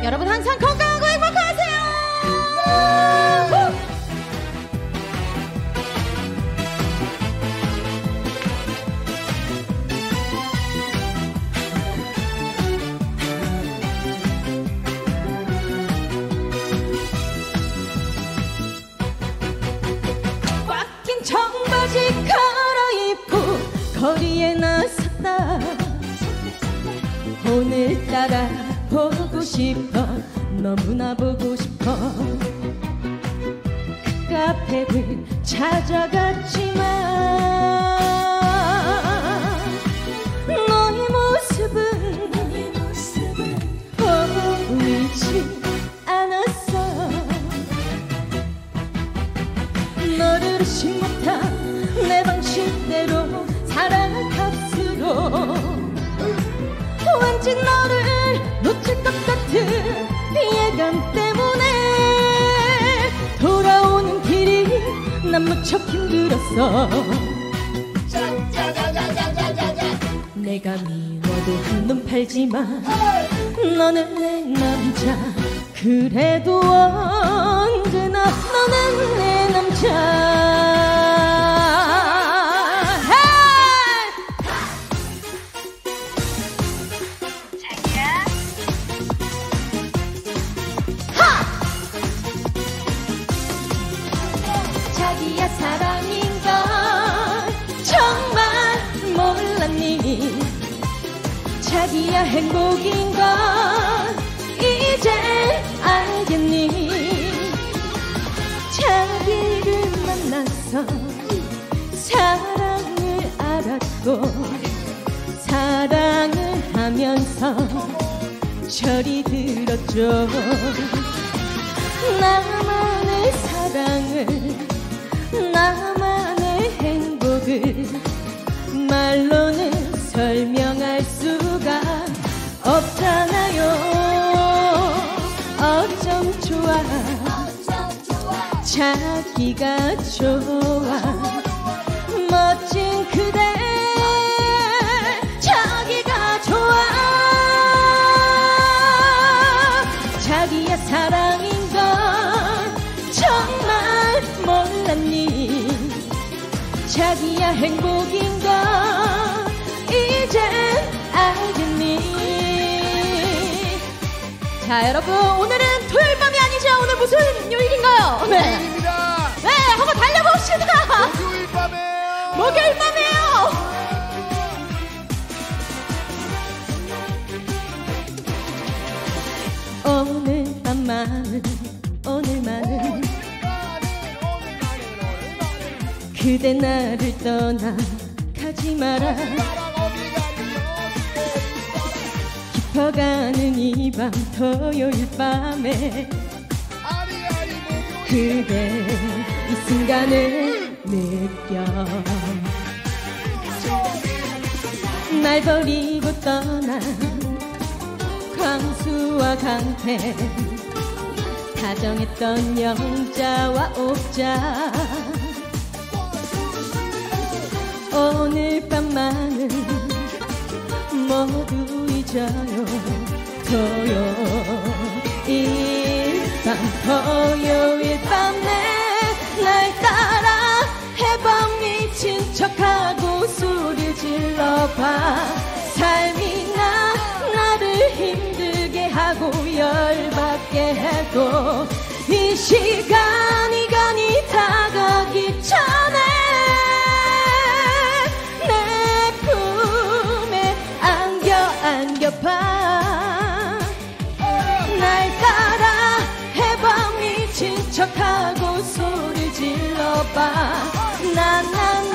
여러분 항상 건강하고 행복하세요. 꽉 낀 청바지 갈아입고 거리에 나섰다. 오늘따라 보고 싶어, 너무나 보고 싶어. 그 카페를 찾아갔지만 너의 모습은 보이지 않았어. 너를 의식 못한 내 방식대로 사랑을 값으로 왠지 너를 놓칠 것 같은 예감 때문에 돌아오는 길이 난 무척 힘들었어. 내가 미워도 한눈 팔지만 너는 내 남자. 그래도 언제나 너는 내 남자. 자기야 사랑인 걸 정말 몰랐니? 자기야 행복인 걸 이제 알겠니? 자기를 만나서 사랑을 알았고 사랑을 하면서 절이 들었죠. 나만의 사랑을 나만의 행복을 말로는 설명할 수가 없잖아요. 어쩜 좋아 자기가 좋아 멋진 그대 자기가 좋아. 자기야 사랑인 걸 정말 몰랐니? 자기야 행복인 걸 이젠 알겠니? 자 여러분 오늘은 토요일 밤이 아니죠. 오늘 무슨 요일인가요? 네, 네 한번 달려봅시다. 목요일 밤에요. 목요일 밤이에요. 오늘 밤만은 오늘만은 그대 나를 떠나 가지 마라. 깊어가는 이 밤 토요일 밤에 그대 이 순간을 느껴. 날 버리고 떠난 광수와 강태 다정했던 영자와 옥자 오늘 밤만은 모두 잊어요. 토요일 밤 토요일 밤에 날 따라 해방 미친 척하고 소리 질러봐. 삶이 나를 힘들게 하고 열받게 해도 이 시간이 다가기 전에 내 품에 안겨봐. 날 따라 해봐 미친 척하고 소리 질러봐. 나나